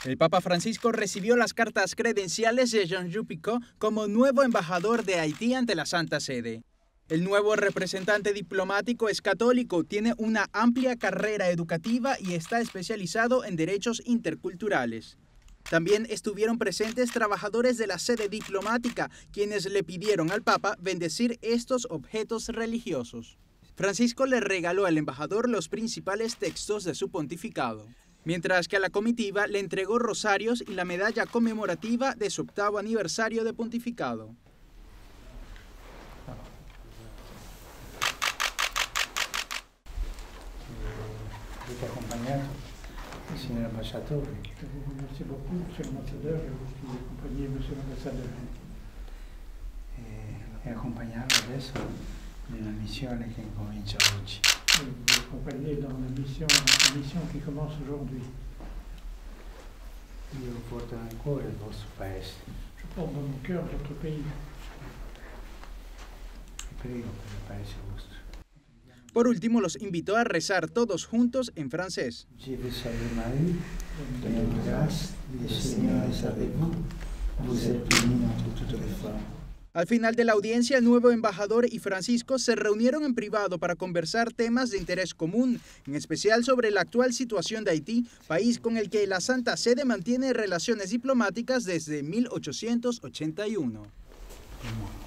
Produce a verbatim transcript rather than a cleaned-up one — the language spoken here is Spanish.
El Papa Francisco recibió las cartas credenciales de Jean-Luc Picot como nuevo embajador de Haití ante la Santa Sede. El nuevo representante diplomático es católico, tiene una amplia carrera educativa y está especializado en derechos interculturales. También estuvieron presentes trabajadores de la sede diplomática, quienes le pidieron al Papa bendecir estos objetos religiosos. Francisco le regaló al embajador los principales textos de su pontificado, mientras que a la comitiva le entregó rosarios y la medalla conmemorativa de su octavo aniversario de pontificado. Signor ambasciatore, grazie beaucoup, monsieur l'ambassadeur, e vous qui accompagnez monsieur l'ambassadeur. E accompagnarlo adesso nella missione che comincia oggi. E vous accompagner dans la mission, la mission qui commence aujourd'hui. Io porto nel cuore il vostro paese. Je porte dans mon cœur votre pays. E prego per il paese vostro. Por último, los invitó a rezar todos juntos en francés. Al final de la audiencia, el nuevo embajador y Francisco se reunieron en privado para conversar temas de interés común, en especial sobre la actual situación de Haití, país con el que la Santa Sede mantiene relaciones diplomáticas desde mil ochocientos ochenta y uno.